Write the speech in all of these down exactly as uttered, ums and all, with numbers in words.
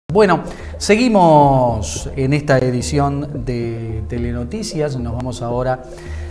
Bueno, seguimos en esta edición de Telenoticias. Nos vamos ahora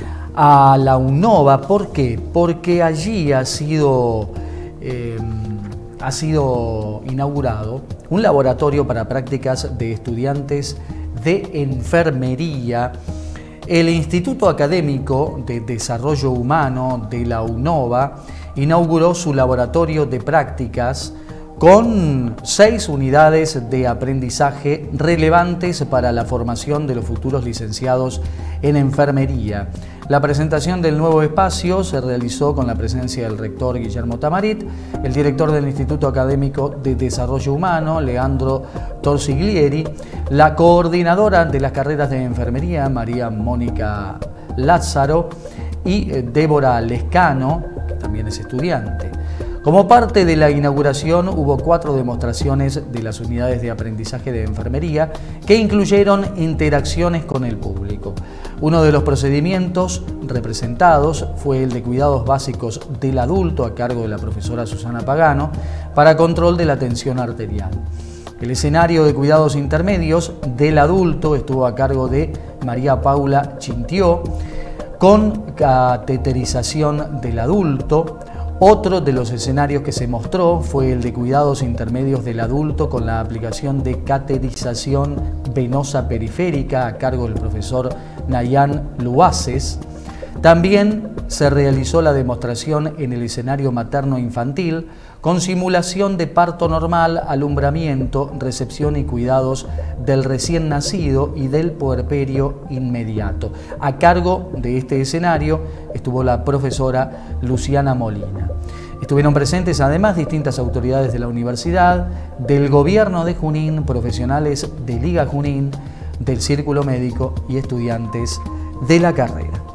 a la UNOVA. ¿Por qué? Porque allí ha sido, eh, ha sido inaugurado un laboratorio para prácticas de estudiantes de enfermería. El Instituto Académico de Desarrollo Humano de la UNOVA inauguró su laboratorio de prácticas con seis unidades de aprendizaje relevantes para la formación de los futuros licenciados en enfermería. La presentación del nuevo espacio se realizó con la presencia del rector Guillermo Tamarit, el director del Instituto Académico de Desarrollo Humano, Leandro Torsiglieri, la coordinadora de las carreras de enfermería, María Mónica Lázaro, y Débora Lescano, que también es estudiante. Como parte de la inauguración hubo cuatro demostraciones de las unidades de aprendizaje de enfermería que incluyeron interacciones con el público. Uno de los procedimientos representados fue el de cuidados básicos del adulto a cargo de la profesora Susana Pagano para control de la tensión arterial. El escenario de cuidados intermedios del adulto estuvo a cargo de María Paula Chintió con cateterización del adulto. Otro de los escenarios que se mostró fue el de cuidados intermedios del adulto con la aplicación de cateterización venosa periférica a cargo del profesor Nayan Luaces. También se realizó la demostración en el escenario materno-infantil con simulación de parto normal, alumbramiento, recepción y cuidados del recién nacido y del puerperio inmediato. A cargo de este escenario estuvo la profesora Luciana Molina. Estuvieron presentes además distintas autoridades de la universidad, del gobierno de Junín, profesionales de Liga Junín, del Círculo Médico y estudiantes de la carrera.